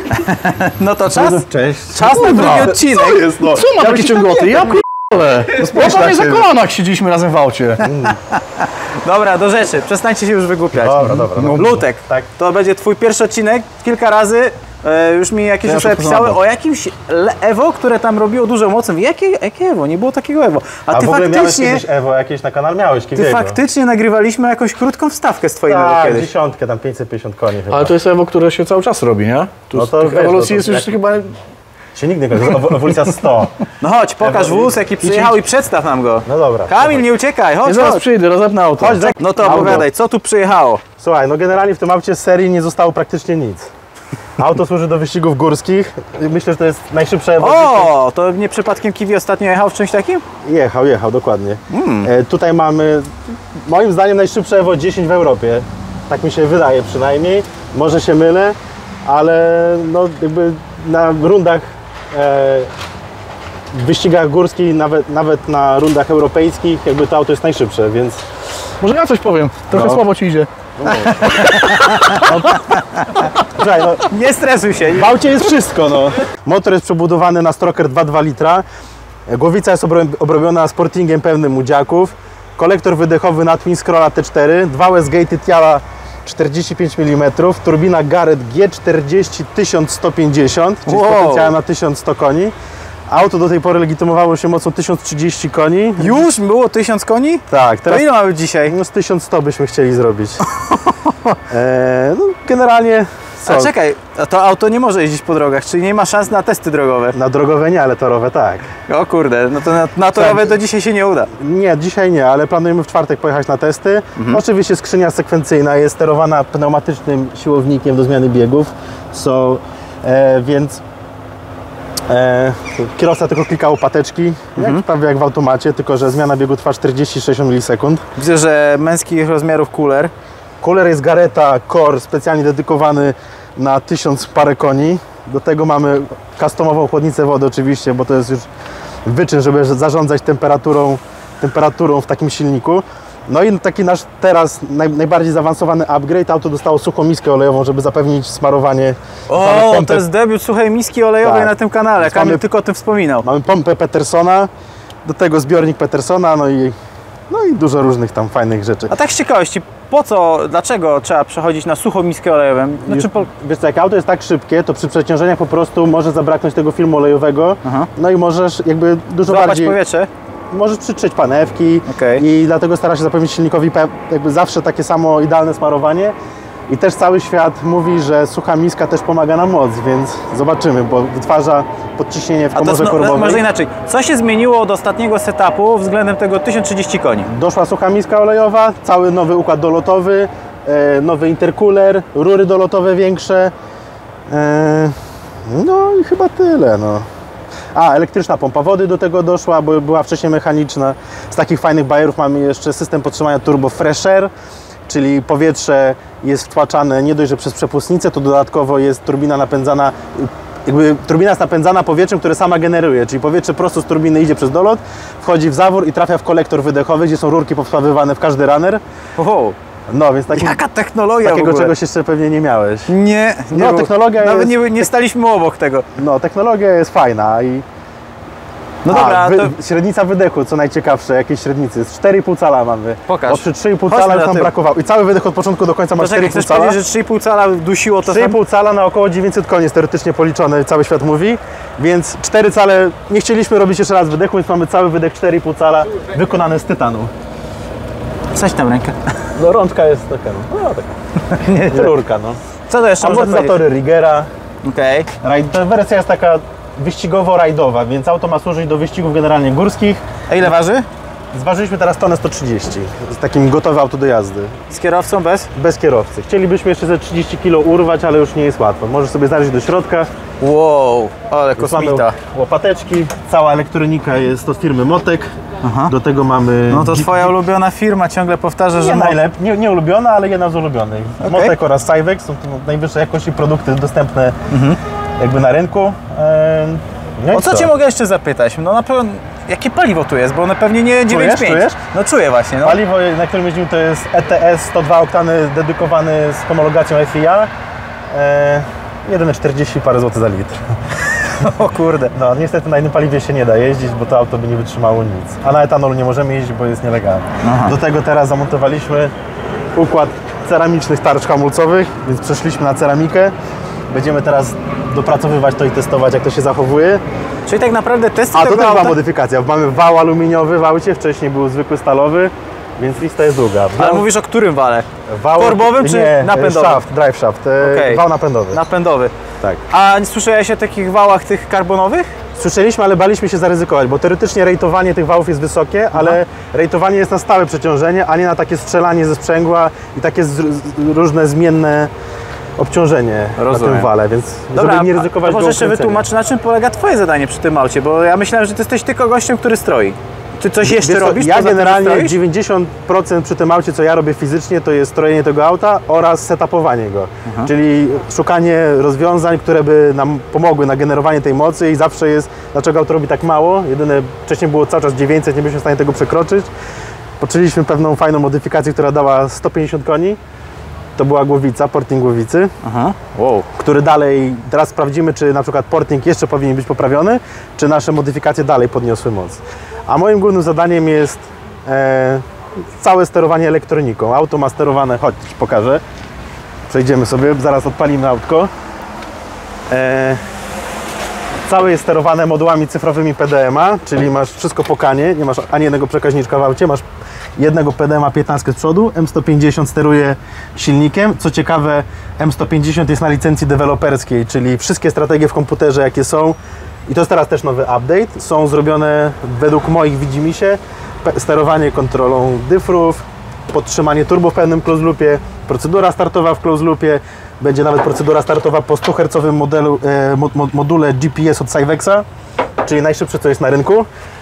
No to czas? Cześć. Czas na drugi odcinek. Co jest, no? Co ma takie ciągoty? Ja p***le. Ja prawie za kolanach siedzieliśmy razem w aucie. Dobra, do rzeczy. Przestańcie się już wygłupiać. Dobra. Lutek, Tak. to będzie twój pierwszy odcinek. Kilka razy już mi jakieś osoby pisały o jakimś Evo, które tam robiło dużo mocy. Jakie Evo? Nie było takiego Evo. A ty w ogóle miałeś kiedyś Evo jakieś na kanale? Miałeś kiedyś Ty faktycznie nagrywaliśmy jakąś krótką wstawkę z twojego tak, kiedyś. dziesiątkę, tam 550 koni chyba. Ale to jest Evo, które się cały czas robi, nie? Tu No to tych wiesz, ewolucji no to jest już jak- chyba... Się nigdy nie kończy, ewolucja 100. No chodź, pokaż wóz, jaki przyjechał i przedstaw nam go. No dobra. Kamil, nie uciekaj, Ja chodź, zaraz chodź. przyjdę, rozepnę auto. Chodź, No to opowiadaj, co tu przyjechało? Słuchaj, no generalnie w tym aucie z serii nie zostało praktycznie nic. Auto służy do wyścigów górskich. Myślę, że to jest najszybsze Evo. O, to nie przypadkiem Kiwi ostatnio jechał w czymś takim? Jechał, dokładnie. Tutaj mamy, moim zdaniem, najszybsze Evo 10 w Europie. Tak mi się wydaje przynajmniej. Może się mylę, ale no jakby na rundach, w wyścigach górskich, nawet na rundach europejskich, jakby to auto jest najszybsze, więc... Może ja coś powiem. Trochę No. słabo ci idzie. Słuchaj, no, Nie stresuj się. w aucie jest wszystko, no. Motor jest przebudowany na Stroker 2,2 litra. Głowica jest obrobiona sportingiem pełnym udziaków. Kolektor wydechowy na Twin Scrolla T4. Dwa Westgate'y Tiala 45 mm. Turbina Garrett G40 1150, czyli z potencjałem na 1100 koni. Auto do tej pory legitymowało się mocą 1030 koni. Już było 1000 koni? Tak, To teraz ile mamy dzisiaj? no z 1100 byśmy chcieli zrobić. No generalnie co? A czekaj, a to auto nie może jeździć po drogach, czyli nie ma szans na testy drogowe. Na drogowe nie, ale torowe tak. O kurde, no to na torowe to dzisiaj się nie uda. Nie, dzisiaj nie, ale planujemy w czwartek pojechać na testy. Oczywiście skrzynia sekwencyjna jest sterowana pneumatycznym siłownikiem do zmiany biegów. Więc kierowca tylko klika łopateczki, prawie jak w automacie, tylko że zmiana biegu trwa 40-60 milisekund. Widzę, że męskich rozmiarów cooler. Cooler jest Garretta Core, specjalnie dedykowany na 1000 parę koni. Do tego mamy customową chłodnicę wody oczywiście, bo to jest już wyczyn, żeby zarządzać temperaturą w takim silniku. No i taki nasz teraz najbardziej zaawansowany upgrade, auto dostało suchą miskę olejową, żeby zapewnić smarowanie. O, to jest debiut suchej miski olejowej Tak. na tym kanale. Więc Kamil mamy- tylko o tym wspominał. Mamy pompę Petersona, do tego zbiornik Petersona, no i dużo różnych tam fajnych rzeczy. A tak z ciekawości, dlaczego trzeba przechodzić na suchą miskę olejową? Znaczy, Wiesz co, jak auto jest tak szybkie, to przy przeciążeniach po prostu może zabraknąć tego filmu olejowego, no i możesz jakby dużo złapać bardziej... powietrze? Możesz przytrzeć panewki i dlatego stara się zapewnić silnikowi jakby zawsze takie samo idealne smarowanie. I też cały świat mówi, że sucha miska też pomaga na moc, więc zobaczymy, bo wytwarza podciśnienie w komorze korbowej. Może inaczej. Co się zmieniło od ostatniego setupu względem tego 1030 koni? Doszła sucha miska olejowa, cały nowy układ dolotowy, nowy intercooler, rury dolotowe większe. No i chyba tyle. No. A, elektryczna pompa wody do tego doszła, bo była wcześniej mechaniczna. Z takich fajnych bajerów mamy jeszcze system podtrzymania turbo Fresh Air, czyli powietrze jest wtłaczane nie dość, że przez przepustnicę, to dodatkowo jest turbina napędzana, turbina jest napędzana powietrzem, które sama generuje, czyli powietrze prosto z turbiny idzie przez dolot, wchodzi w zawór i trafia w kolektor wydechowy, gdzie są rurki powstawywane w każdy runner. Oho, No, więc jaka technologia takiego w ogóle? czegoś jeszcze pewnie nie miałeś. Nie No, było. technologia Nawet jest... nie staliśmy obok tego. No, technologia jest fajna i... No dobra, to średnica wydechu, co najciekawsze, jakieś średnicy. Z 4,5 cala mamy. Pokaż. Bo przy 3,5 Chodźmy cala już na nam tył. brakowało. I cały wydech od początku do końca ma Poczekaj, 4,5 chcesz cala. powiedzieć, że 3,5 cala dusiło to samo? 3,5 cala na około 900 koni jest teoretycznie policzone, cały świat mówi. Więc 4 cale, nie chcieliśmy robić jeszcze raz wydechu, więc mamy cały wydech 4,5 cala wykonany z tytanu. Coś tam rękę. No rączka jest taka, no taka rurka, no. Co to jeszcze można powiedzieć? Amortyzatory Rigera. Okej. Ta wersja jest taka wyścigowo-rajdowa, więc auto ma służyć do wyścigów generalnie górskich. A ile waży? Zważyliśmy teraz tonę 130. Z takim gotowe auto do jazdy. Z kierowcą bez? Bez kierowcy. Chcielibyśmy jeszcze ze 30 kg urwać, ale już nie jest łatwo. Możesz sobie znaleźć do środka. Wow, ale Już mamy kosmita. łopateczki. Cała elektronika jest od firmy Motek. Do tego mamy... No to twoja ulubiona firma ciągle powtarza, że... Nie ulubiona, ale jedna z ulubionych. Motek oraz Cyvex są to najwyższej jakości produkty dostępne jakby na rynku. No i O co Cię mogę jeszcze zapytać? No na pewno, jakie paliwo tu jest, bo one pewnie nie 9,5. Czujesz? No czuję właśnie, no. Paliwo, na którym jeździmy, to jest ETS 102 oktany dedykowany z homologacją FIA. jedyne 40 parę złotych za litr. O kurde. No niestety na innym paliwie się nie da jeździć, bo to auto by nie wytrzymało nic. A na etanolu nie możemy jeździć, bo jest nielegalny. Do tego teraz zamontowaliśmy układ ceramicznych tarcz hamulcowych, więc przeszliśmy na ceramikę. Będziemy teraz dopracowywać to i testować, jak to się zachowuje. Czyli tak naprawdę testy A to tego też auta... była modyfikacja. Mamy wał aluminiowy w aucie, wcześniej był zwykły stalowy, więc lista jest długa. Ale mówisz o którym wale? Wał... Korbowym czy nie, napędowym? Shaft, drive shaft, Okej. wał napędowy. Napędowy. Tak. A nie słyszałeś o takich wałach tych karbonowych? Słyszeliśmy, ale baliśmy się zaryzykować, bo teoretycznie rejtowanie tych wałów jest wysokie, ale rejtowanie jest na stałe przeciążenie, a nie na takie strzelanie ze sprzęgła i takie różne zmienne obciążenie na tym wale, więc żeby nie ryzykować to go może jeszcze ukręcenia. wytłumacz, na czym polega twoje zadanie przy tym aucie, bo ja myślałem, że ty jesteś tylko gościem, który stroi. Ty coś jeszcze Wiesz co, robisz? ja poza tym, że generalnie stroisz? 90% przy tym aucie, co ja robię fizycznie, to jest strojenie tego auta oraz setupowanie go. Czyli szukanie rozwiązań, które by nam pomogły na generowanie tej mocy i zawsze jest, dlaczego auto robi tak mało. Jedyne, wcześniej było cały czas 900, nie byliśmy w stanie tego przekroczyć. Poczęliśmy pewną fajną modyfikację, która dała 150 koni. To była głowica, porting głowicy, Wow. który dalej, teraz sprawdzimy, czy na przykład porting jeszcze powinien być poprawiony, czy nasze modyfikacje dalej podniosły moc. A moim głównym zadaniem jest całe sterowanie elektroniką. Auto ma sterowane, chodź, ci pokażę. Przejdziemy sobie, zaraz odpalimy autko. Całe jest sterowane modułami cyfrowymi PDM-a, czyli masz wszystko po kanie, nie masz ani jednego przekaźniczka w aucie, masz jednego PDM-a 15 z przodu, M150 steruje silnikiem. Co ciekawe, M150 jest na licencji deweloperskiej, czyli wszystkie strategie w komputerze, jakie są, i to jest teraz też nowy update, są zrobione według moich widzimisię, sterowanie kontrolą dyfrów, podtrzymanie turbo w pewnym close loopie, procedura startowa w close loopie, będzie nawet procedura startowa po 100 Hz module GPS od Cyvexa, czyli najszybsze, co jest na rynku.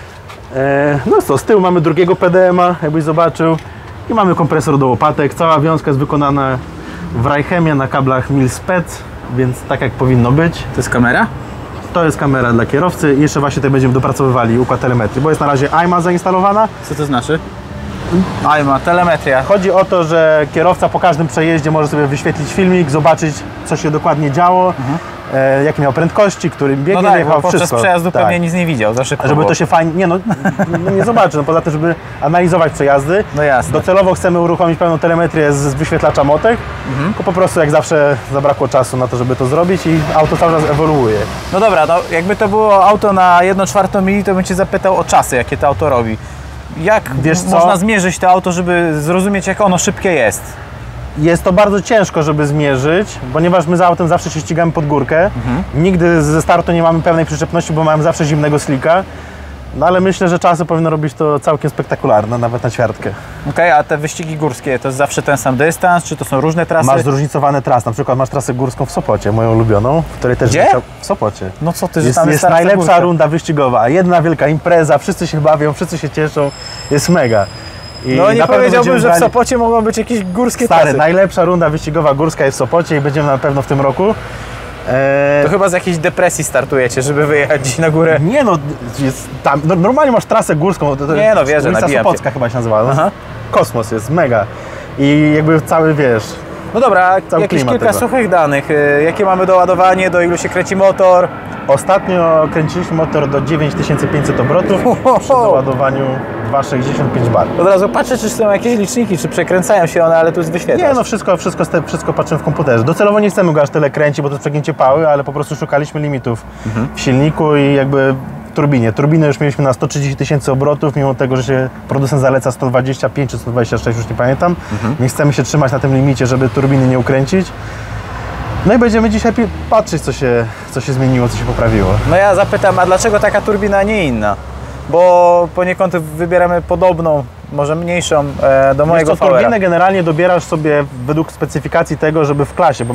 No co, z tyłu mamy drugiego PDM-a, jakbyś zobaczył, i mamy kompresor do łopatek. Cała wiązka jest wykonana w Reichemie na kablach Mil-Spec, więc tak jak powinno być. To jest kamera? To jest kamera dla kierowcy i jeszcze właśnie tutaj będziemy dopracowywali układ telemetrii, bo jest na razie AIMA zainstalowana. Co to znaczy? AIMA, telemetria. Chodzi o to, że kierowca po każdym przejeździe może sobie wyświetlić filmik, zobaczyć, co się dokładnie działo, jakie miał prędkości, którym biegiem No tak, jechał, bo podczas wszystko. przejazdu pewnie nic nie widział, za szybko Żeby było. to się fajnie, nie zobaczy, no poza tym, żeby analizować przejazdy. No jasne. Docelowo chcemy uruchomić pełną telemetrię z wyświetlacza motek, tylko po prostu jak zawsze zabrakło czasu na to, żeby to zrobić i auto cały czas ewoluuje. No dobra, no jakby to było auto na 1/4 mili, to bym Cię zapytał o czasy, jakie to auto robi. Jak Wiesz co? można zmierzyć to auto, żeby zrozumieć, jak ono szybkie jest? Jest to bardzo ciężko, żeby zmierzyć, ponieważ my za autem zawsze się ścigamy pod górkę. Nigdy ze startu nie mamy pełnej przyczepności, bo mamy zawsze zimnego slika. No ale myślę, że czasy powinno robić to całkiem spektakularne, nawet na ćwiartkę. Okej, a te wyścigi górskie, to jest zawsze ten sam dystans, czy to są różne trasy? Masz zróżnicowane trasy, na przykład masz trasę górską w Sopocie, moją ulubioną, w której też... Gdzie? W Sopocie. No co ty, że Jest, tam jest trasa najlepsza górska? runda wyścigowa, jedna wielka impreza, wszyscy się bawią, wszyscy się cieszą, jest mega. I No nie na pewno powiedziałbym, będziemy że w brali- Sopocie mogą być jakieś górskie Stary, trasy. najlepsza runda wyścigowa górska jest w Sopocie i będziemy na pewno w tym roku. To chyba z jakiejś depresji startujecie, żeby wyjechać gdzieś na górę. Nie no, jest tam, normalnie masz trasę górską, to Nie no, wierzę, ulica nabijam Sopocka chyba się nazywa. Aha. Kosmos jest, mega. I jakby cały, wiesz, No dobra, Cały jakieś klimat kilka tego. suchych danych. Jakie mamy doładowanie, do ilu się kręci motor? ostatnio kręciliśmy motor do 9500 obrotów przy doładowaniu 2,65 bar. Od razu patrzę, czy są jakieś liczniki, czy przekręcają się one, ale tu jest wyświetlacz. Nie no, wszystko patrzymy w komputerze. Docelowo nie chcemy go aż tyle kręcić, bo to jest przegięcie pały, ale po prostu szukaliśmy limitów w silniku i jakby w turbinie. Turbinę już mieliśmy na 130 000 obrotów, mimo tego, że się producent zaleca 125 czy 126, już nie pamiętam. Nie chcemy się trzymać na tym limicie, żeby turbiny nie ukręcić. No i będziemy dzisiaj patrzeć, co się zmieniło, co się poprawiło. No ja zapytam, a dlaczego taka turbina, a nie inna? Bo poniekąd wybieramy podobną, może mniejszą do mojego Wiesz co, Powera. turbinę generalnie dobierasz sobie według specyfikacji tego, żeby w klasie, bo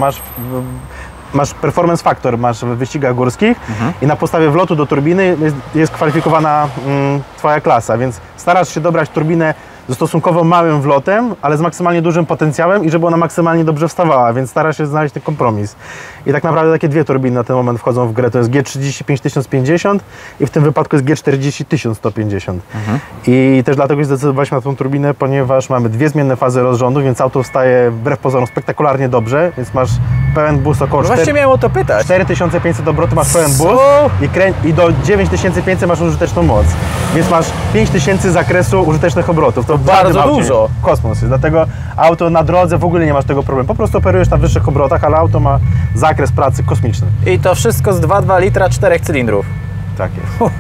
masz performance factor, masz w wyścigach górskich i na podstawie wlotu do turbiny jest kwalifikowana Twoja klasa, więc starasz się dobrać turbinę ze stosunkowo małym wlotem, ale z maksymalnie dużym potencjałem i żeby ona maksymalnie dobrze wstawała, więc stara się znaleźć ten kompromis. I tak naprawdę takie dwie turbiny na ten moment wchodzą w grę, to jest G35 1050 i w tym wypadku jest G40 1150. I też dlatego zdecydowaliśmy na tą turbinę, ponieważ mamy dwie zmienne fazy rozrządu, więc auto wstaje wbrew pozorom spektakularnie dobrze, więc masz pełen boost około Właśnie miałem o to pytać. 4500 obrotów masz pełen boost i do 9500 masz użyteczną moc. Więc masz 5000 zakresu użytecznych obrotów. To bardzo dużo. Kosmos jest. Dlatego auto na drodze w ogóle nie masz tego problemu. Po prostu operujesz na wyższych obrotach, ale auto ma zakres pracy kosmiczny. I to wszystko z 2,2 litra 4 cylindrów. Tak jest.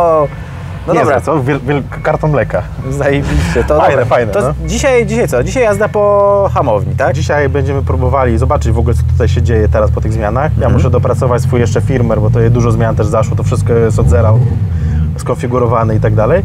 No nie dobra, co? Karton mleka. zajebiście. To Fajne, dobra. fajne, To no. dzisiaj co? Dzisiaj jazda po hamowni, tak? Dzisiaj będziemy próbowali zobaczyć w ogóle, co tutaj się dzieje teraz po tych zmianach. Ja muszę dopracować swój jeszcze firmware, bo to dużo zmian też zaszło. To wszystko jest od zera skonfigurowane i tak dalej.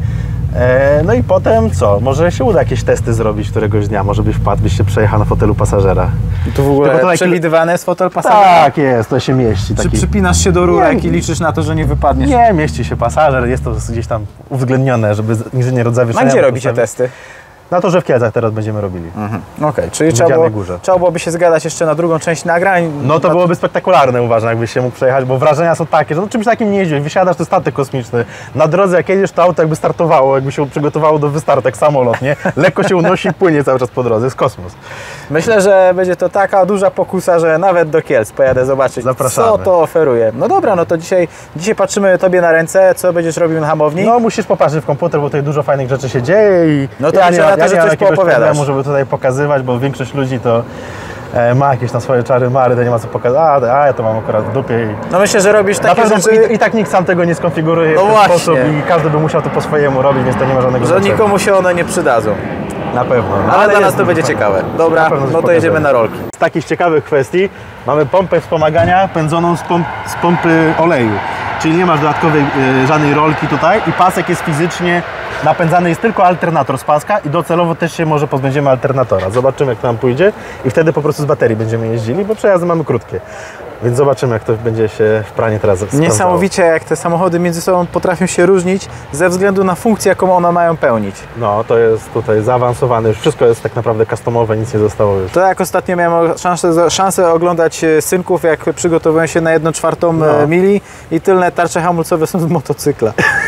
No i potem co? Może się uda jakieś testy zrobić któregoś dnia, może byś wpadł, byś się przejechał na fotelu pasażera. Tu w ogóle Tylko to przewidywane jest fotel pasażera? Tak jest, to się mieści. Czy Taki... przypinasz się do rurek Nie. i liczysz na to, że nie wypadniesz? Nie, mieści się pasażer, jest to gdzieś tam uwzględnione, żeby inżynier od zawieszenia... A gdzie robicie testy? Na to, że w Kielcach teraz będziemy robili. Okej, czyli W Widzianej Górze. trzeba byłoby się zgadać jeszcze na drugą część nagrań. No to byłoby spektakularne, uważam, jakbyś się mógł przejechać, bo wrażenia są takie, że no czymś takim nie jeździłeś, wysiadasz, to statek kosmiczny. Na drodze jak jedziesz, to auto jakby startowało, jakby się przygotowało do wystartu, jak samolot, nie? Lekko się unosi i płynie cały czas po drodze, jest kosmos. Myślę, że będzie to taka duża pokusa, że nawet do Kielc pojadę zobaczyć, Zapraszamy. co to oferuje. No dobra, no to dzisiaj patrzymy Tobie na ręce, co będziesz robił na hamowni. No musisz popatrzeć w komputer, bo tutaj dużo fajnych rzeczy się dzieje i No to liczę na to, że mam coś jakiegoś poopowiadasz. problemu, żeby tutaj pokazywać, bo większość ludzi to ma jakieś tam swoje czary mary, to nie ma co pokazać, a ja to mam akurat w dupie i... No myślę, że robisz Na takie pewno rzeczy, i tak nikt sam tego nie skonfiguruje No w ten właśnie. sposób i każdy by musiał to po swojemu robić, więc to nie ma żadnego że znaczenia. nikomu się one nie przydadzą. Na pewno. No, Ale dla nas jest to będzie fajnie. ciekawe. Dobra, Na pewno coś no to jedziemy pokażemy. na rolki. Z takich ciekawych kwestii mamy pompę wspomagania pędzoną z pompy oleju. Czyli nie masz dodatkowej żadnej rolki tutaj i pasek jest fizycznie napędzany, jest tylko alternator z paska i docelowo też się może pozbędziemy alternatora. Zobaczymy jak to nam pójdzie i wtedy po prostu z baterii będziemy jeździli, bo przejazdy mamy krótkie. Więc zobaczymy jak to będzie się w pranie teraz sprawdzało. Niesamowicie, jak te samochody między sobą potrafią się różnić ze względu na funkcję, jaką one mają pełnić. No to jest tutaj zaawansowane, już wszystko jest tak naprawdę customowe, nic nie zostało już. To jak ostatnio miałem szansę oglądać synków, jak przygotowują się na 1/4 mili i tylne tarcze hamulcowe są z motocykla.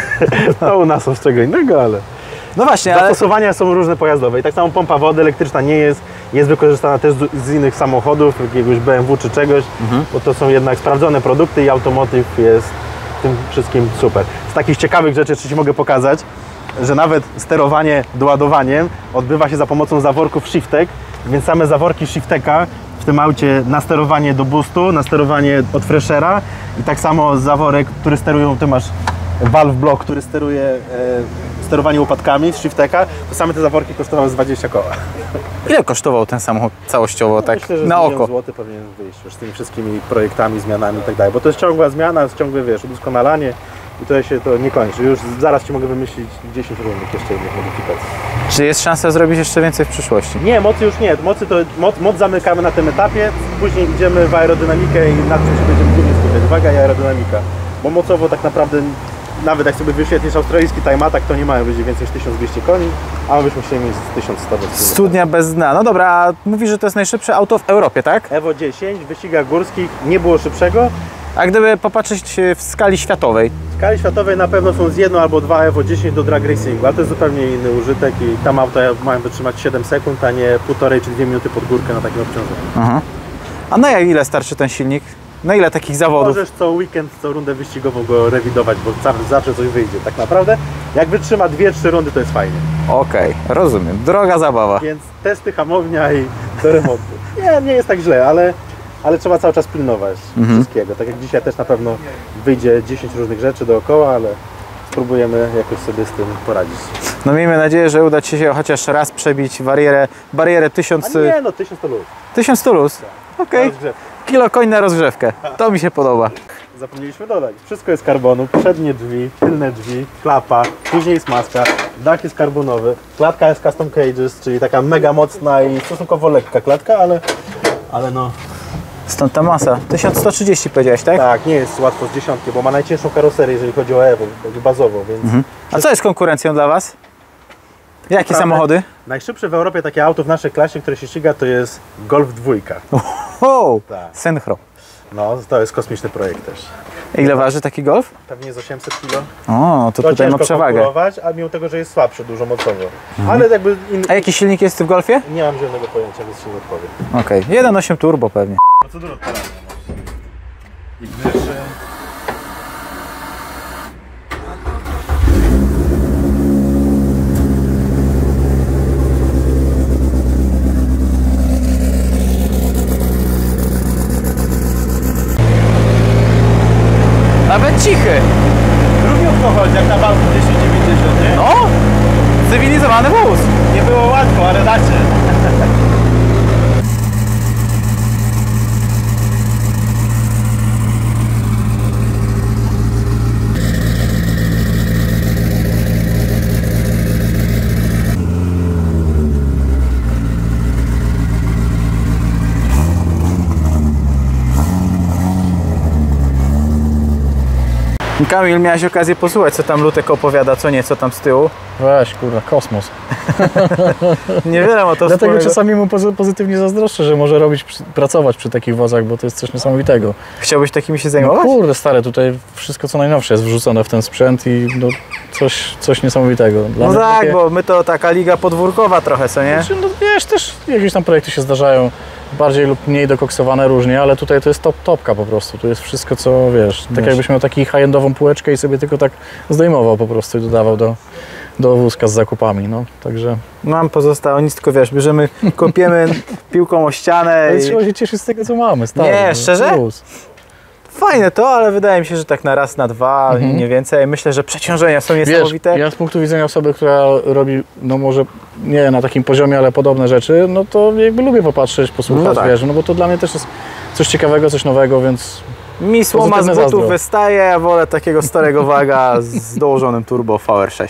No u nas są z czego innego, ale... No właśnie, ale Zastosowania są różne pojazdowe i tak samo pompa wody elektryczna nie jest wykorzystana też z innych samochodów, jakiegoś BMW czy czegoś, bo to są jednak sprawdzone produkty i automotive jest w tym wszystkim super. Z takich ciekawych rzeczy jeszcze Ci mogę pokazać, że nawet sterowanie doładowaniem odbywa się za pomocą zaworków Shiftek, więc same zaworki Shifteka w tym aucie na sterowanie do boostu, na sterowanie od freshera i tak samo zaworek, który sterują, Ty masz valve block, który steruje sterowanie łopatkami z Shifteka, to same te zaworki kosztowały z 20 koła. ile kosztował ten samochód całościowo, tak Myślę, że na z 1 oko? 000 000 złotych powinien wyjść już z tymi wszystkimi projektami, zmianami i tak dalej, bo to jest ciągła zmiana, jest ciągłe, udoskonalanie i to się to nie kończy. Już zaraz Ci mogę wymyślić 10 różnych jeszcze innych modyfikacji. Czy jest szansa zrobić jeszcze więcej w przyszłości? Nie, mocy już nie. Moc zamykamy na tym etapie, później idziemy w aerodynamikę i nad czym się będziemy głównie skupiać. Uwaga i aerodynamika, bo mocowo tak naprawdę nawet jak sobie wyświetlisz australijski time attack, to nie mają być więcej niż 1200 koni, a my byśmy chcieli mieć z 1100 do Studnia bez dna. No dobra, a mówisz, że to jest najszybsze auto w Europie, tak? Evo 10 w wyścigach górskich nie było szybszego. A gdyby popatrzeć w skali światowej, W skali światowej na pewno są z 1 albo 2 Evo 10 do drag racingu, ale to jest zupełnie inny użytek i tam auta mają wytrzymać 7 sekund, a nie 1,5 czy 2 minuty pod górkę na takim obciążeniu. a na ile starczy ten silnik? Na ile takich zawodów? Możesz co weekend, co rundę wyścigową go rewidować, bo zawsze coś wyjdzie. Tak naprawdę, jak wytrzyma 2-3 rundy, to jest fajnie. Okej, rozumiem. Droga zabawa. Więc testy, hamownia i do remontu. Nie jest tak źle, ale trzeba cały czas pilnować wszystkiego. Tak jak dzisiaj też na pewno wyjdzie 10 różnych rzeczy dookoła, ale spróbujemy jakoś sobie z tym poradzić. No miejmy nadzieję, że uda Ci się chociaż raz przebić barierę 1000... A nie, no 1000 to luz. 1100 luz. Okej. Kilo koń na rozgrzewkę. To mi się podoba. Zapomnieliśmy dodać. Wszystko jest z karbonu. Przednie drzwi, tylne drzwi, klapa, później jest maska, dach jest karbonowy, klatka jest custom cages, czyli taka mega mocna i stosunkowo lekka klatka, ale no Stąd ta masa. 1130 powiedziałeś, tak? tak, nie jest łatwo z dziesiątki, bo ma najcięższą karoserię, jeżeli chodzi o Evo, bazową, więc A co jest konkurencją dla Was? Jakie samochody? Najszybsze w Europie takie auto w naszej klasie, które się ściga, to jest Golf 2. Wow, Tak. synchro. No, to jest kosmiczny projekt też. Ile waży taki Golf? Pewnie z 800 kg. O, to tutaj ma przewagę. A mimo tego, że jest słabszy dużo mocowo. Ale jakby... A jaki silnik jest w Golfie? Nie mam zielonego pojęcia, więc się nie odpowiem. Okej, 1.8 turbo pewnie. Procedura odpalania. I wyższy. Nawet cichy. Równiutko chodzi, jak na walku 290, nie? No, cywilizowany wóz. Nie było łatwo, ale da się. Kamil, miałeś okazję posłuchać, co tam Lutek opowiada, co nie, co tam z tyłu. Weź, kurwa, kosmos. Niewiele ma to Dlatego wspólnego. czasami mu pozytywnie zazdroszczę, że może pracować przy takich wozach, bo to jest coś niesamowitego. Chciałbyś takimi się No zajmować? kurde, stary, tutaj wszystko co najnowsze jest wrzucone w ten sprzęt i no, coś niesamowitego. Dla No mnie tak, takie... bo my to taka liga podwórkowa trochę, co nie? Znaczy, no, wiesz, też jakieś tam projekty się zdarzają, bardziej lub mniej dokoksowane różnie, ale tutaj to jest topka po prostu. Tu jest wszystko, co wiesz, tak jakbyś miał taki high-endową półeczkę i sobie tylko tak zdejmował po prostu i dodawał do wózka z zakupami, no, także... Nam pozostało nic, tylko wiesz, bierzemy, kopiemy piłką o ścianę Ale i... trzeba się cieszyć z tego, co mamy, stary. Nie, no, szczerze? plus. Fajne to, ale wydaje mi się, że tak na raz, na dwa, nie więcej. Myślę, że przeciążenia są Wiesz, niesamowite. ja z punktu widzenia osoby, która robi, no może nie na takim poziomie, ale podobne rzeczy, no to jakby lubię popatrzeć, posłuchać, No tak. wiesz, no bo to dla mnie też jest coś ciekawego, coś nowego, więc Mi słoma z pozytywne butów zazdro. wystaje, ja wolę takiego starego waga z dołożonym turbo VR6.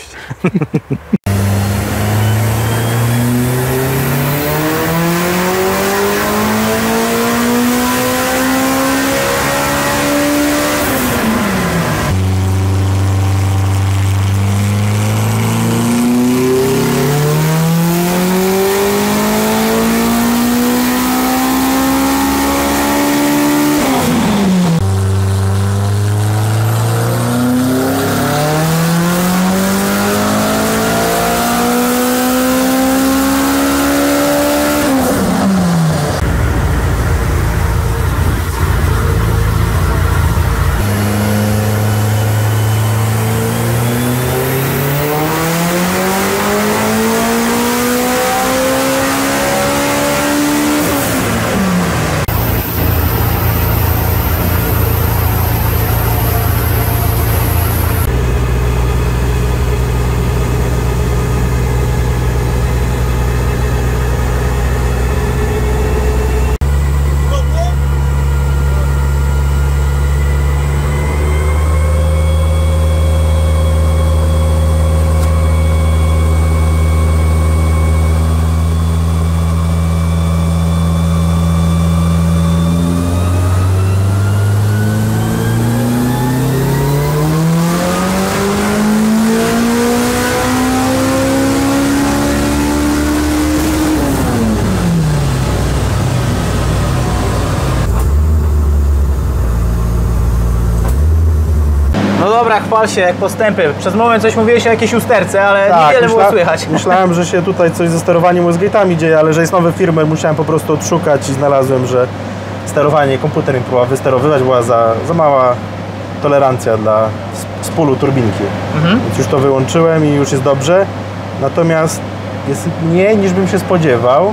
No dobra, chwal się, jak postępy. Przez moment coś mówiłeś o jakiejś usterce, ale niewiele było słychać. Myślałem, że się tutaj coś ze sterowaniem USGate'ami dzieje, ale że jest nowe firmy, musiałem po prostu odszukać i znalazłem, że sterowanie komputer mi próbował wysterowywać, była za mała tolerancja dla spólu turbinki. Więc już to wyłączyłem i już jest dobrze. Natomiast jest mniej niż bym się spodziewał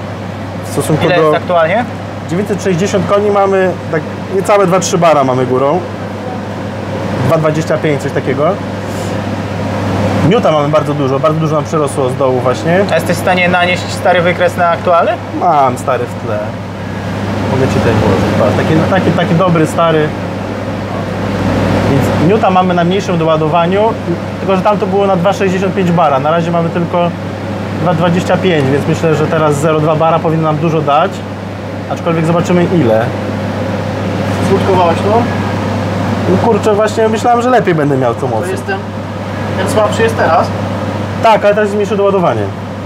w stosunku Ile do... jest aktualnie? 960 koni mamy, tak niecałe 2-3 bara mamy górą. 2,25, coś takiego. Miuta mamy bardzo dużo nam przyrosło z dołu właśnie. A jesteś w stanie nanieść stary wykres na aktualny? Mam stary w tle. Mogę Ci tutaj położyć. Patrz, taki dobry, stary. Więc miuta mamy na mniejszym doładowaniu, tylko że tam to było na 2,65 bara. Na razie mamy tylko 2,25, więc myślę, że teraz 0,2 bara powinno nam dużo dać. Aczkolwiek zobaczymy ile. Skutkowałaś to? No kurczę, właśnie myślałem, że lepiej będę miał tą moc. Ten słabszy jest teraz? Tak, ale teraz jest mniejsze doładowanie.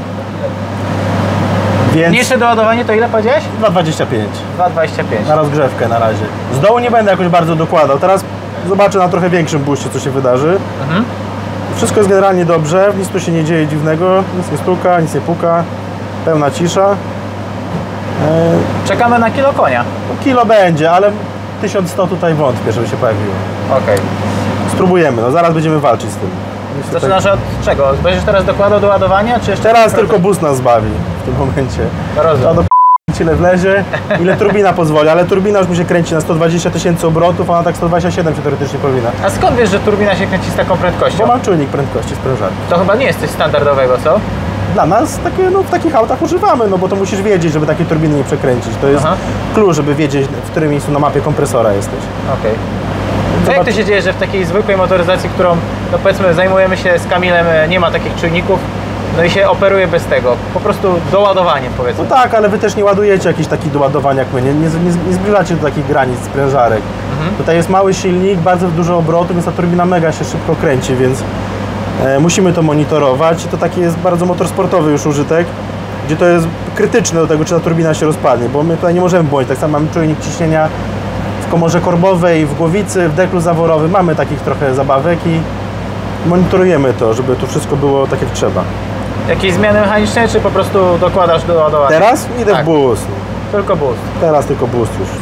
Więc Mniejsze doładowanie to ile powiedziałeś? 2,25 2,25. na rozgrzewkę na razie. Z dołu nie będę jakoś bardzo dokładał. Teraz zobaczę na trochę większym buście, co się wydarzy. Wszystko jest generalnie dobrze, nic tu się nie dzieje dziwnego, nic nie stuka, nic nie puka, pełna cisza. Czekamy na kilo konia. Kilo będzie, ale 1100 tutaj wątpię, żeby się pojawiło. Okej. Spróbujemy, no zaraz będziemy walczyć z tym. Zaczynasz od czego? Będziesz teraz dokładał do ładowania, czy jeszcze... Teraz tylko bus nas zbawi w tym momencie. Rozumiem. A do ile wlezie, ile turbina pozwoli, ale turbina już mi się kręci na 120 000 obrotów, a ona tak 127 się teoretycznie powinna. A skąd wiesz, że turbina się kręci z taką prędkością? Bo mam czujnik prędkości sprężarki. To chyba nie jest coś standardowego, co? Dla nas takie, no, w takich autach używamy, no bo to musisz wiedzieć, żeby takie turbiny nie przekręcić. To jest Aha. klucz, żeby wiedzieć, w którym miejscu na mapie kompresora jesteś. Okej. To jak to się dzieje, że w takiej zwykłej motoryzacji, którą, no powiedzmy, zajmujemy się z Kamilem, nie ma takich czujników, no i się operuje bez tego, po prostu doładowaniem, powiedzmy. No tak, ale wy też nie ładujecie jakichś takich doładowań jak my, nie zbliżacie do takich granic sprężarek. Tutaj jest mały silnik, bardzo dużo obrotów, więc ta turbina mega się szybko kręci, więc musimy to monitorować. I to taki jest bardzo motorsportowy już użytek, gdzie to jest krytyczne do tego, czy ta turbina się rozpadnie, bo my tutaj nie możemy błądzić. Tak samo mamy czujnik ciśnienia w komorze korbowej, w głowicy, w deklu zaworowym. Mamy takich trochę zabawek i monitorujemy to, żeby to wszystko było tak jak trzeba. Jakieś zmiany mechaniczne, czy po prostu dokładasz do ładowania? Teraz idę Tak. w boost. Tylko boost. Teraz tylko boost już.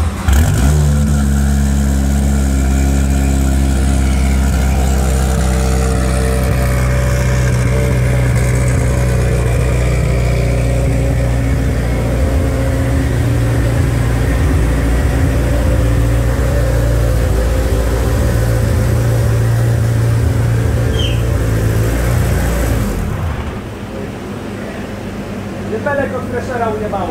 Wypelek od Freshera ujebało.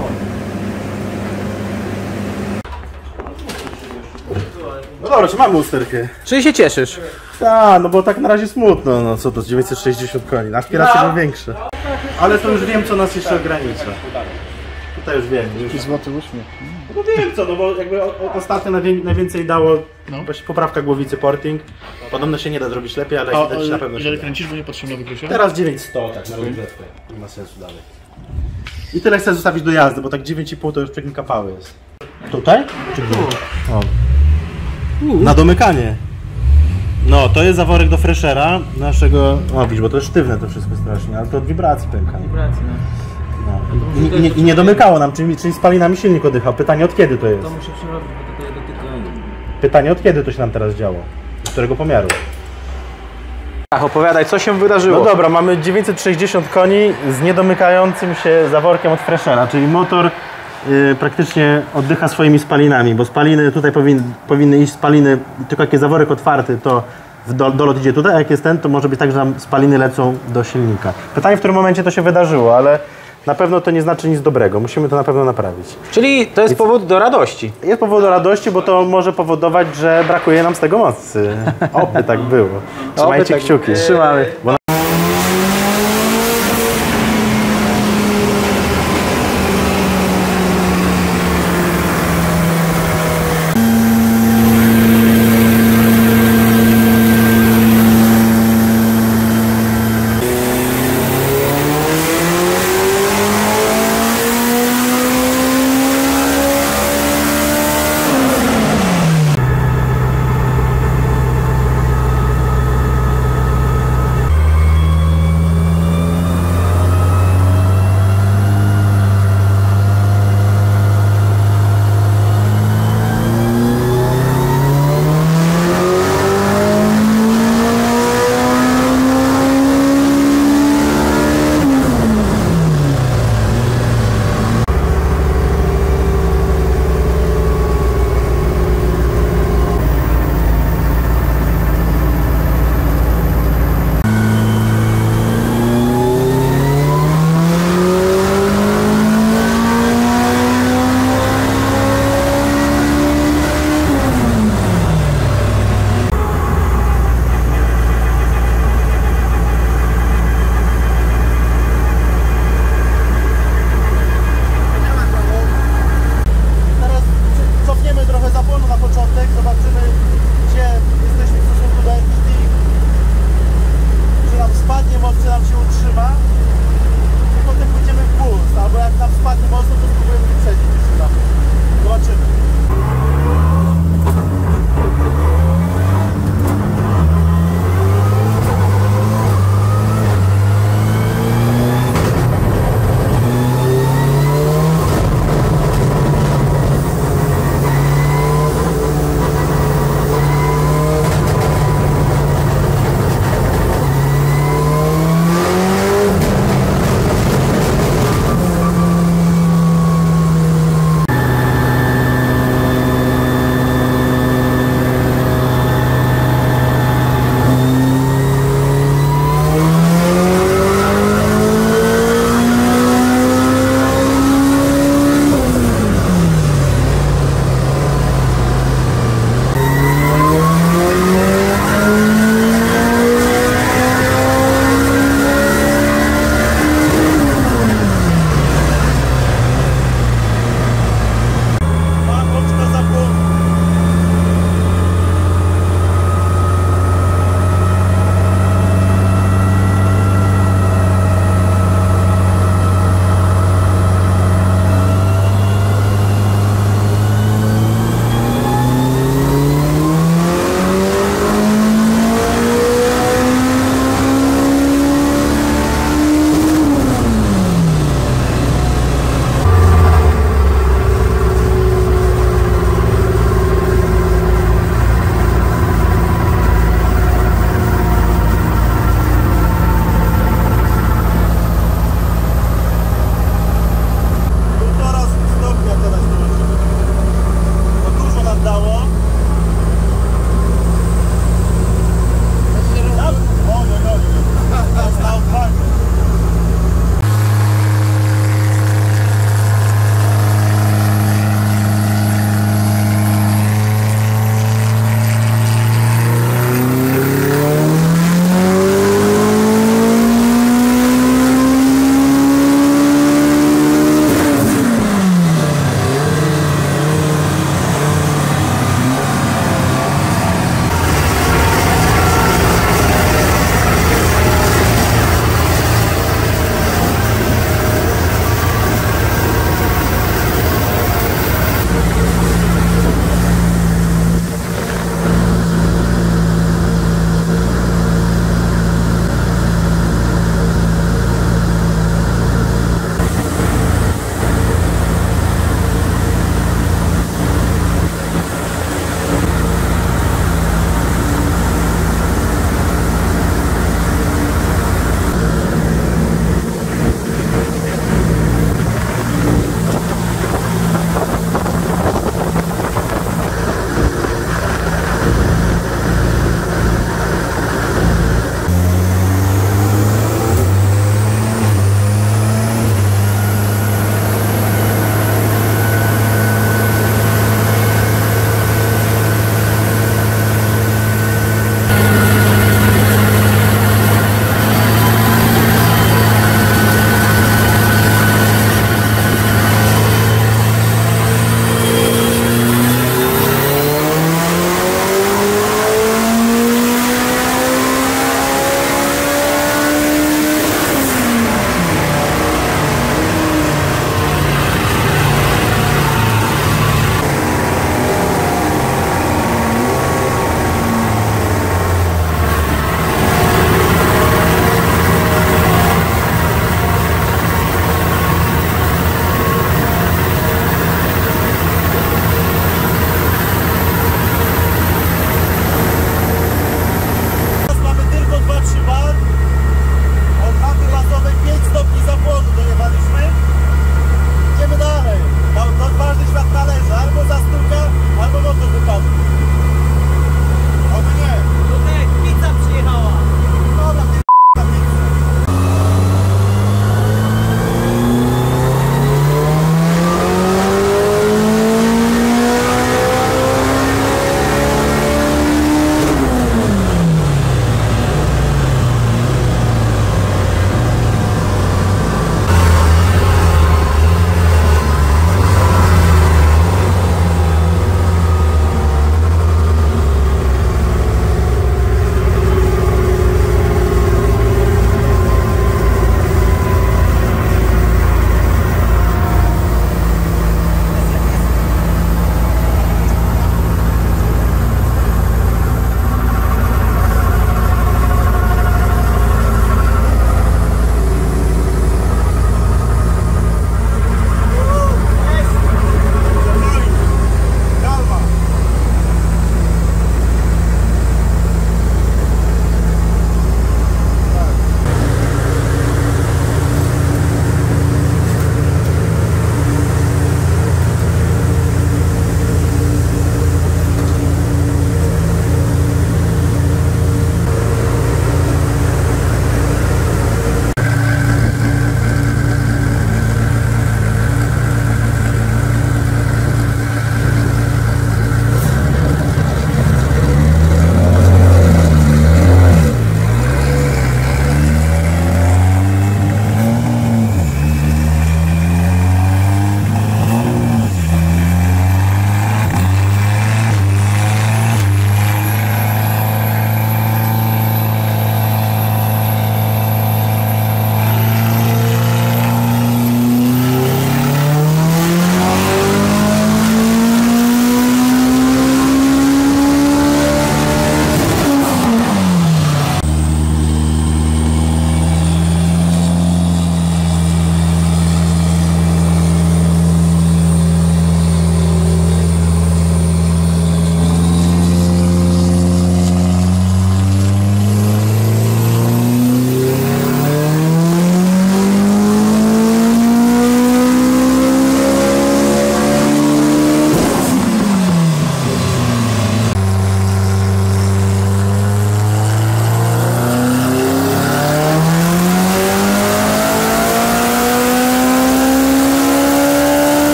No dobra, czy mamy usterkę? Czyli się cieszysz? Tak, no bo tak na razie smutno, no co to, 960 koni, aspiracje były większe. Ale to już wiem, co nas jeszcze ogranicza. Tutaj już wiem. Już... Złoty uśmiech. No wiem co, no bo jakby ostatnio najwięcej dało właśnie poprawka głowicy porting. Podobno się nie da zrobić lepiej, ale widać na pewno się Ile da. kręcisz, bo nie patrzymy na wykresie? Teraz 900 tak na rozgrzewkę, nie ma sensu dalej. I tyle chcę zostawić do jazdy, bo tak 9,5 to już przeklinka pały jest. Tutaj? Czy gdzie? O. Na domykanie. No, to jest zaworek do Freshera naszego... O, widzisz, bo to jest sztywne to wszystko strasznie, ale to od wibracji pęka. Wibracji, no. No. I nie domykało nam, czyli spalinami silnik oddychał. Pytanie od kiedy to jest? To muszę przerobić, bo to dotyka... Pytanie od kiedy to się nam teraz działo? Z którego pomiaru? Ach, opowiadaj, co się wydarzyło? No dobra, mamy 960 koni z niedomykającym się zaworkiem od Freshera, czyli motor praktycznie oddycha swoimi spalinami, bo spaliny tutaj powinny iść spaliny, tylko jak jest zaworek otwarty, to dolot idzie tutaj, a jak jest ten, to może być tak, że nam spaliny lecą do silnika. Pytanie, w którym momencie to się wydarzyło, ale na pewno to nie znaczy nic dobrego, musimy to na pewno naprawić. Czyli to jest powód do radości. Jest powód do radości, bo to może powodować, że brakuje nam z tego mocy. Oby tak było. Trzymajcie kciuki. Trzymamy.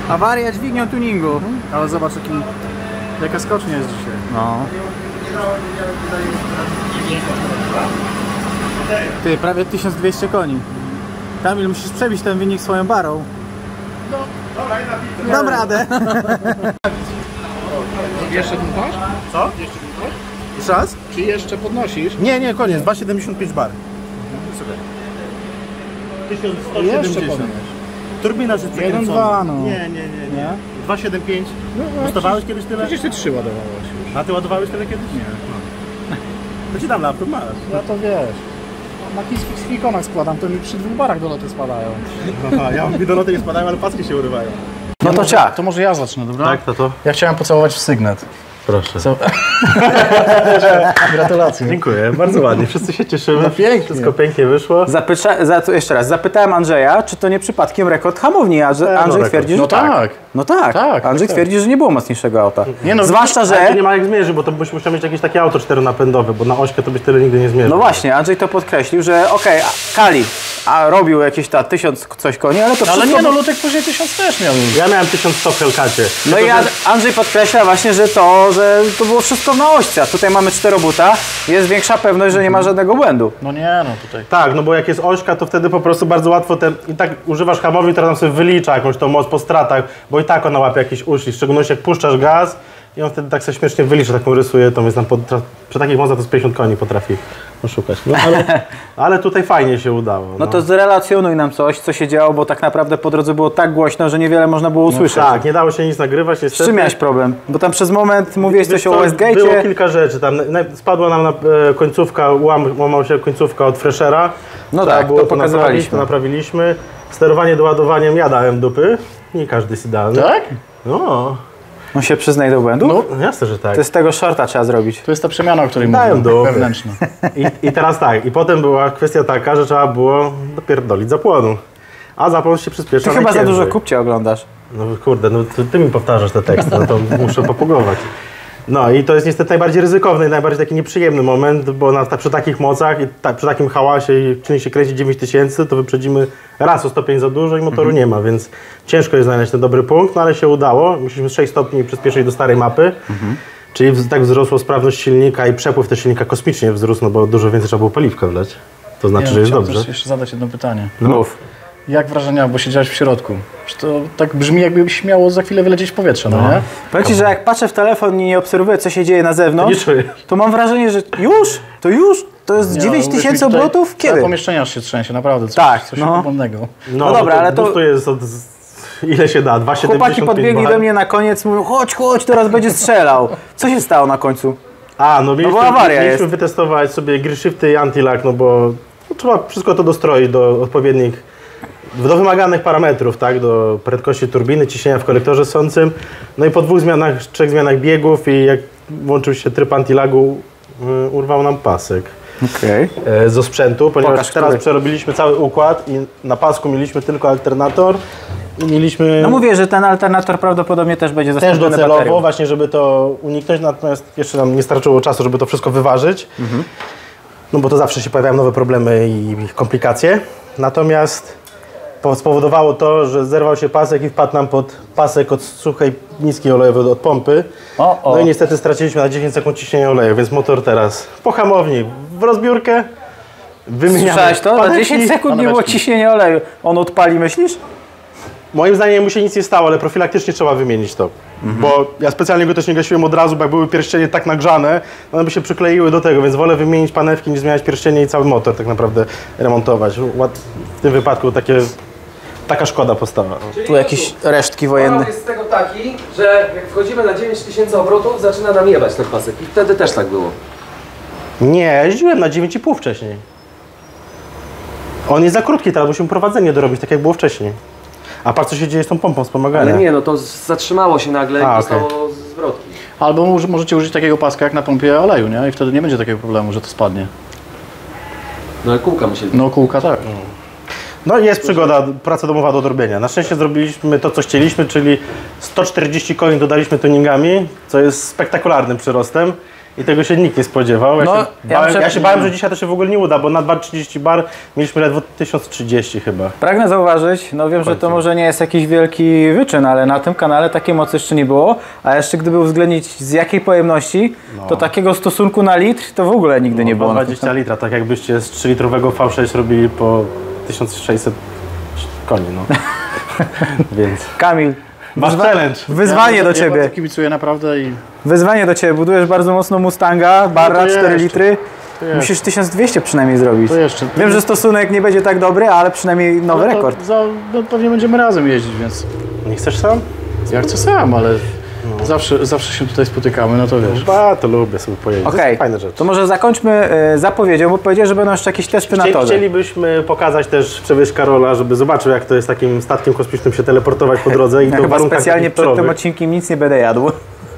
Awaria dźwignią tuningu. Ale zobacz, jaka skocznia jest dzisiaj. No. Ty, prawie 1200 koni. Kamil, musisz przebić ten wynik swoją barą. Dam radę. Jeszcze dmuchasz? Co? Jeszcze dmuchasz? Jeszcze raz? Czy jeszcze podnosisz? Nie, koniec, 2,75 bar. Jeszcze 1170. podnieś. Turbina jest przekręcona. 1,2 no. Nie. 2,75. Dostawałeś kiedyś tyle? Przecież ty 3 ładowałeś już. A ty ładowałeś tyle kiedyś? Nie. To ci dam laptop, masz. Ja to wiesz. Na chińskich silikonach składam, to mi przy 2 barach doloty spadają. Aha, ja mi do loty nie spadają, ale paski się urywają. No to ciach. To może ja zacznę, dobra? Tak, to. Ja chciałem pocałować w sygnet. Proszę. Co? Gratulacje. Dziękuję, bardzo ładnie. Wszyscy się cieszymy. No pięknie. Wszystko pięknie wyszło. Jeszcze raz, zapytałem Andrzeja, czy to nie przypadkiem rekord hamowni, a Andrzej rekord. twierdzi, że No tak. No tak. Tak, Andrzej tak. twierdzi, że nie było mocniejszego auta. Nie no, Zwłaszcza, Ale to że... nie ma jak zmierzyć, bo to byś musiał mieć jakieś takie auto 4-napędowe, bo na ośkę to byś tyle nigdy nie zmierzył. No właśnie, Andrzej to podkreślił, że okej, Kali, a robił jakieś 1000 coś koni, ale to Ale wszystko... nie no, Lutek później 1000 też miał już. Ja miałem 1100 w Hellcacie. No i Andrzej podkreśla właśnie, że to było wszystko na ośce, a tutaj mamy 4 buta, jest większa pewność, że nie ma żadnego błędu. No nie no, tutaj. Tak, no bo jak jest ośka, to wtedy po prostu bardzo łatwo i tak używasz hamowni, która tam sobie wylicza jakąś tą moc po stratach, bo i tak ona łapie jakiś uszli, w szczególności jak puszczasz gaz i on wtedy tak sobie śmiesznie wylicza, taką rysuje, to więc tam przy takich mocach to z 50 koni potrafi oszukać. No, ale tutaj fajnie się udało. No to zrelacjonuj nam coś, co się działo, bo tak naprawdę po drodze było tak głośno, że niewiele można było usłyszeć. Tak, nie dało się nic nagrywać, Z niestety. czym miałeś problem? Bo tam przez moment mówiłeś coś o Było Westgate'cie. kilka rzeczy, tam spadła nam na końcówka, łamała się końcówka od Freshera. No Trzeba tak, było to pokazywaliśmy. to naprawiliśmy. Sterowanie doładowaniem ja dałem dupy. Nie każdy jest idealny. Tak? No, On się przyznaje do błędu? no jasne, że tak. To z tego shorta trzeba zrobić. To jest ta przemiana, o której Dają mówię, dupy. wewnętrzna. I teraz tak, i potem była kwestia taka, że trzeba było dopierdolić zapłonu. A zapłon się przyspiesza Ty chyba za najciężej. dużo kupcie oglądasz. No kurde, no ty mi powtarzasz te teksty, no to muszę popogować. No i to jest niestety najbardziej ryzykowny i najbardziej taki nieprzyjemny moment, bo przy takich mocach i przy takim hałasie i czynnik się kręci 9000, to wyprzedzimy raz o stopień za dużo i motoru nie ma, więc ciężko jest znaleźć ten dobry punkt, no ale się udało. Musieliśmy 6 stopni przyspieszyć do starej mapy, czyli tak wzrosła sprawność silnika i przepływ też silnika kosmicznie wzrósł, no bo dużo więcej trzeba było paliwka wleć. To znaczy, że jest chciałem dobrze. też jeszcze zadać jedno pytanie. Mów. Jak wrażenia, bo siedziałeś w środku? Że to tak brzmi, jakby śmiało za chwilę wylecieć w powietrze, no nie? Powiem Ci, że jak patrzę w telefon i nie obserwuję, co się dzieje na Nie zewnątrz, czuję. to mam wrażenie, że już? To już? To jest 9000 obrotów? Kiedy? Całe pomieszczenie aż się trzęsie, naprawdę. Coś, Tak, coś no. ogromnego. No dobra, ale to- to jest ile się da? 2,75 Chłopaki podbiegli bar. do mnie na koniec, mówią, chodź, teraz będzie strzelał. Co się stało na końcu? No bo awaria mieliśmy jest. wytestować sobie gear shifty i anti-lag, no bo trzeba wszystko to dostroić do odpowiednich, do wymaganych parametrów, tak? Do prędkości turbiny, ciśnienia w kolektorze ssącym. No i po 3 zmianach biegów i jak włączył się tryb anti-lagu, urwał nam pasek Okej. z osprzętu, ponieważ Pokaż, teraz który. przerobiliśmy cały układ i na pasku mieliśmy tylko alternator i mieliśmy... No mówię, że ten alternator prawdopodobnie też będzie Też zastąpiony docelowo, baterią. właśnie żeby to uniknąć, natomiast jeszcze nam nie starczyło czasu, żeby to wszystko wyważyć. No bo to zawsze się pojawiają nowe problemy i komplikacje. Natomiast spowodowało to, że zerwał się pasek i wpadł nam pod pasek od suchej niskiej olejowej od pompy. O. No i niestety straciliśmy na 10 sekund ciśnienia oleju, więc motor teraz po hamowni w rozbiórkę. Wymieniamy Słyszałeś to? Za panewki. 10 sekund nie było ciśnienia oleju. On odpali, myślisz? Moim zdaniem mu się nic nie stało, ale profilaktycznie trzeba wymienić to. Bo ja specjalnie go też nie gasiłem od razu, bo jak były pierścienie tak nagrzane, one by się przykleiły do tego, więc wolę wymienić panewki niż zmieniać pierścienie i cały motor tak naprawdę remontować. W tym wypadku taka szkoda powstała. Tu jakieś resztki wojenne. Moral jest z tego taki, że jak wchodzimy na 9000 obrotów, zaczyna nam jebać ten pasek. I wtedy też tak było. Nie, jeździłem na 9,5 wcześniej. On jest za krótki, teraz musimy prowadzenie dorobić, tak jak było wcześniej. A patrz, co się dzieje z tą pompą wspomagania. Ale nie, no to zatrzymało się nagle i okej. dostało zwrotki. Albo możecie użyć takiego paska jak na pompie oleju, nie? I wtedy nie będzie takiego problemu, że to spadnie. No ale kółka musieli. No kółka tak. No i jest przygoda, praca domowa do odrobienia. Na szczęście zrobiliśmy to, co chcieliśmy, czyli 140 koni dodaliśmy tuningami, co jest spektakularnym przyrostem. I tego się nikt nie spodziewał. No, Ja się bałem, że dzisiaj to się w ogóle nie uda, bo na 2.30 bar mieliśmy ledwo 1030 chyba. Pragnę zauważyć, no wiem, że to może nie jest jakiś wielki wyczyn, ale na tym kanale takiej mocy jeszcze nie było, a jeszcze gdyby uwzględnić z jakiej pojemności, to takiego stosunku na litr to w ogóle nigdy nie było. 20 litra, tak jakbyście z 3-litrowego V6 robili po 1600 koni, no. Więc... Kamil, Masz challenge. wyzwanie do Ja Ciebie. bardzo kibicuję naprawdę i Wyzwanie do Ciebie. Budujesz bardzo mocno Mustanga, barra, No to 4 jeszcze. litry. jeszcze. Musisz 1200 przynajmniej zrobić. to jeszcze. Wiem, że stosunek nie będzie tak dobry, ale przynajmniej nowy Ale to rekord. no, pewnie będziemy razem jeździć, więc Nie chcesz sam? ja chcę sam, ale zawsze się tutaj spotykamy, no to wiesz. To lubię sobie pojeździć. To Okej, są fajne rzeczy. to może zakończmy zapowiedzią, bo powiedział, że będą jeszcze jakieś testy na torze. Chcielibyśmy pokazać też, przewieźć Karola, żeby zobaczył, jak to jest takim statkiem kosmicznym się teleportować po drodze. I Ja to w chyba warunkach specjalnie takich przed tym torowych. odcinkiem nic nie będę jadł.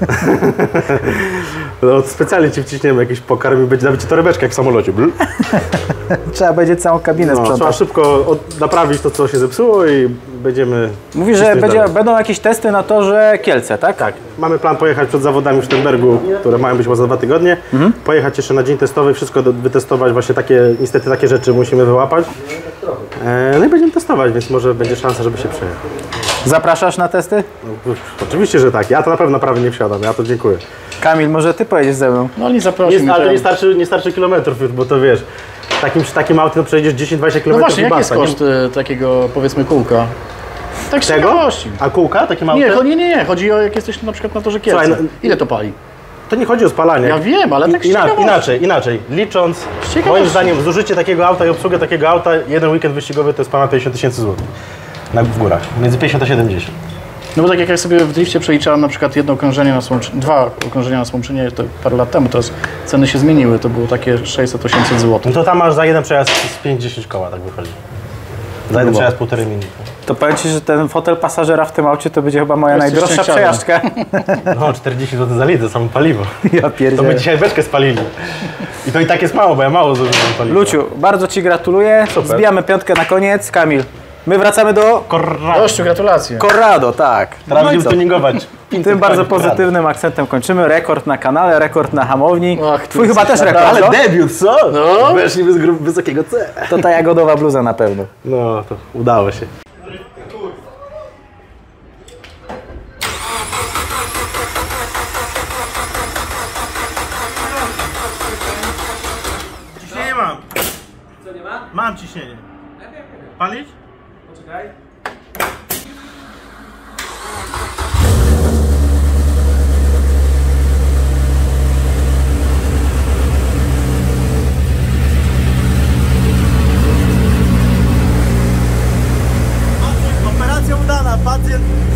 No, specjalnie ci wciśniemy jakiś pokarm i będzie nawet ci torebeczka jak w samolocie. Trzeba będzie całą kabinę Trzeba sprzątać. szybko naprawić to, co się zepsuło i będziemy... Mówi, że cisnąć dalej. będą jakieś testy na torze Kielce, tak? Tak, mamy plan pojechać przed zawodami w Sztenbergu, które mają być chyba za 2 tygodnie. Pojechać jeszcze na dzień testowy, wszystko wytestować, właśnie niestety takie rzeczy musimy wyłapać. No i będziemy testować, więc może będzie szansa, żeby się przejechać. Zapraszasz na testy? No, oczywiście, że tak. Ja to na pewno prawie nie wsiadam, ja to dziękuję. Kamil, może Ty pojedziesz ze mną? No nie zaprosił mnie. Ale to- nie starczy kilometrów już, bo to wiesz, takim autem przejedziesz 10-20 km No właśnie, i jaki jest basta, nie? koszt takiego, powiedzmy, kółka? Tak z Tego? ciekawości. A kółka takim autem? Nie, chodzi o jak jesteś na przykład na torze Kielce. Słuchaj, no- Ile to pali? To nie chodzi o spalanie. Ja wiem, ale tak z ciekawości. Inaczej. Licząc, ciekawości. moim zdaniem zużycie takiego auta i obsługę takiego auta, jeden weekend wyścigowy to jest ponad 50 000 złotych. W górach, między 50 a 70. No bo tak jak ja sobie w drifcie przeliczałem na przykład jedno okrążenie na Słomczynie, 2 okrążenia na Słomczynie to parę lat temu, teraz ceny się zmieniły, to było takie 600-800 zł. No to tam masz za jeden przejazd z 5-10 koła, tak wychodzi. Za jeden przejazd 1,5 minuty. To powiem Ci, że ten fotel pasażera w tym aucie to będzie chyba moja Jesteś najdroższa szczęściarem. przejażdżka. No, 40 zł za litr, samo paliwo. Ja To my pierdzielę. dzisiaj beczkę spalili. I to i tak jest mało, bo ja mało zużyłem paliwa. Luciu, bardzo Ci gratuluję. Super. Zbijamy piątkę na koniec. Kamil, my wracamy do Gościu, gratulacje. Corrado, tak. Teraz No i będziemy co? tuningować. Tym bardzo pozytywnym akcentem kończymy. Rekord na kanale, rekord na hamowni. Ach, Twój chyba też rekord, Ale no? debiut, co? No. Weszliśmy z wysokiego C. To ta jagodowa bluza na pewno. No, to udało się. Ciśnienie mam. Co nie ma? Mam ciśnienie. Palić? Poczekaj. Operacja udana, pacjent